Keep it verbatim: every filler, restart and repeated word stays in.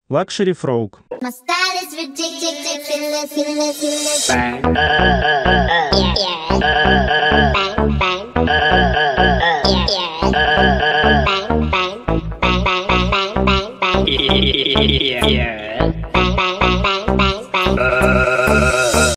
Luxury Frog. My style is ridiculous, ridiculous. Bang. Uh, uh, uh, Yeah, yeah. Bang, bang. Uh, yeah, yeah. Bang, bang. Bang, bang, bang, bang, bang, bang. yeah, yeah. Bang, bang, bang, bang.